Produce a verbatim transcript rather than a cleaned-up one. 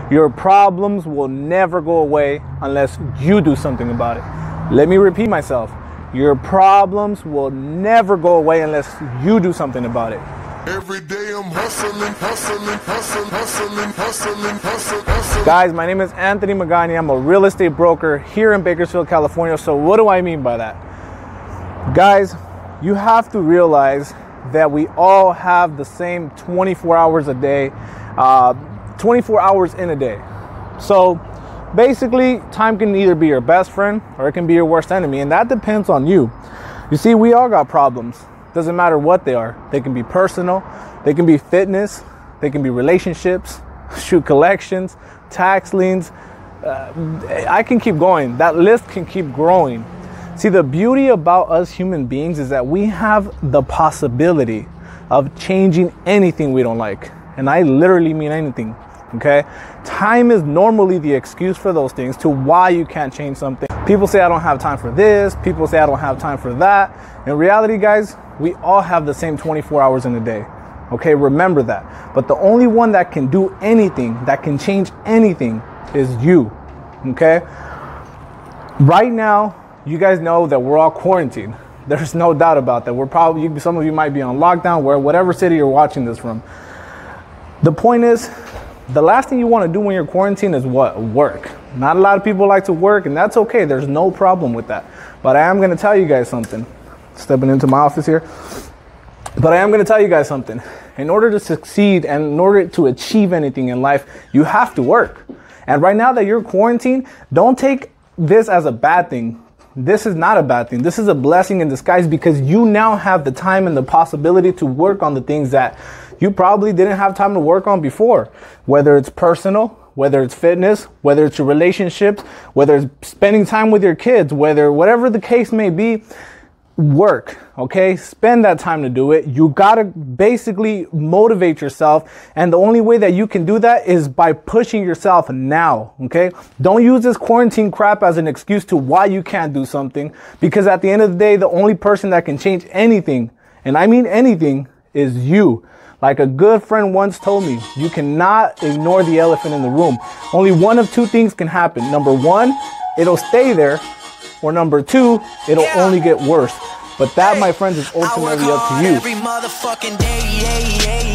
Your problems will never go away unless you do something about it. Let me repeat myself. Your problems will never go away unless you do something about it. Every day I'm hustling, hustling, hustling, hustling, hustling, hustling, hustling. Guys, my name is Anthony Magani. I'm a real estate broker here in Bakersfield, California. So what do I mean by that? Guys, you have to realize that we all have the same twenty-four hours a day, uh, twenty-four hours in a day. So basically, time can either be your best friend or it can be your worst enemy, and that depends on you. You see, we all got problems. Doesn't matter what they are. They can be personal, they can be fitness, they can be relationships, shoot collections, tax liens. Uh, I can keep going. That list can keep growing. See, the beauty about us human beings is that we have the possibility of changing anything we don't like. And I literally mean anything, okay? Time is normally the excuse for those things to why you can't change something. People say I don't have time for this. People say I don't have time for that. In reality, guys, we all have the same twenty-four hours in a day, okay? Remember that. But the only one that can do anything, that can change anything is you, okay? Right now, you guys know that we're all quarantined. There's no doubt about that. We're probably, some of you might be on lockdown, where whatever city you're watching this from. The point is, the last thing you want to do when you're quarantined is what? Work. Not a lot of people like to work, and that's okay. There's no problem with that. But I am going to tell you guys something. Stepping into my office here. But I am going to tell you guys something. In order to succeed and in order to achieve anything in life, you have to work. And right now that you're quarantined, don't take this as a bad thing. This is not a bad thing. This is a blessing in disguise, because you now have the time and the possibility to work on the things that you probably didn't have time to work on before. Whether it's personal, whether it's fitness, whether it's your relationships, whether it's spending time with your kids, whether whatever the case may be, work, okay? Spend that time to do it. You gotta basically motivate yourself, and the only way that you can do that is by pushing yourself now, okay? Don't use this quarantine crap as an excuse to why you can't do something, because at the end of the day, the only person that can change anything, and I mean anything, is you. Like a good friend once told me, you cannot ignore the elephant in the room. Only one of two things can happen. Number one, it'll stay there. Or number two, it'll yeah. only get worse. But that, my friends, is ultimately up to you. Every motherfucking day, yeah, yeah.